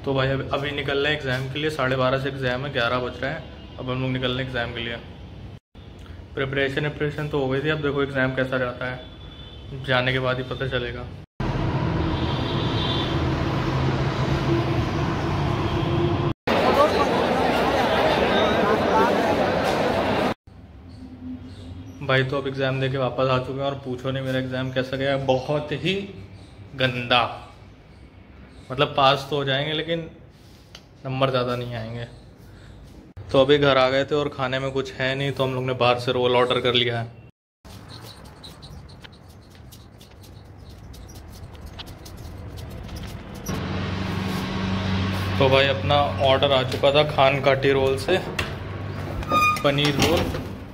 तो भाई अभी निकल रहे हैं एग्ज़ाम के लिए। 12:30 से एग्ज़ाम है, 11 बज रहे हैं। अब हम लोग निकल रहे हैं एग्ज़ाम के लिए। प्रिपरेशन तो हो गई थी, अब देखो एग्ज़ाम कैसा जाता है, जाने के बाद ही पता चलेगा। भाई तो अब एग्ज़ाम दे के वापस आ चुके हैं और पूछो नहीं मेरा एग्ज़ाम कैसा गया। बहुत ही गंदा, मतलब पास तो हो जाएंगे लेकिन नंबर ज़्यादा नहीं आएंगे। तो अभी घर आ गए थे और खाने में कुछ है नहीं, तो हम लोग ने बाहर से रोल ऑर्डर कर लिया है। तो भाई अपना ऑर्डर आ चुका था खान काटी रोल से, पनीर रोल।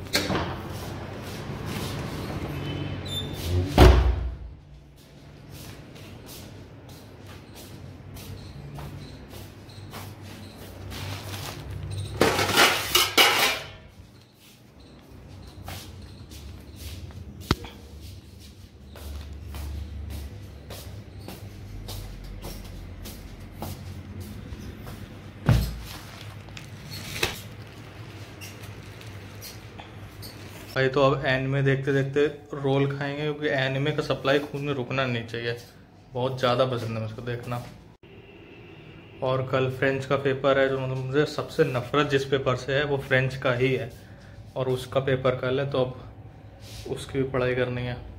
भाई तो अब एनिमे देखते देखते रोल खाएंगे, क्योंकि एनिमे का सप्लाई खून में रुकना नहीं चाहिए। बहुत ज़्यादा पसंद है मुझको देखना। और कल फ्रेंच का पेपर है, जो मतलब मुझे सबसे नफरत जिस पेपर से है वो फ्रेंच का ही है, और उसका पेपर कल है, तो अब उसकी भी पढ़ाई करनी है।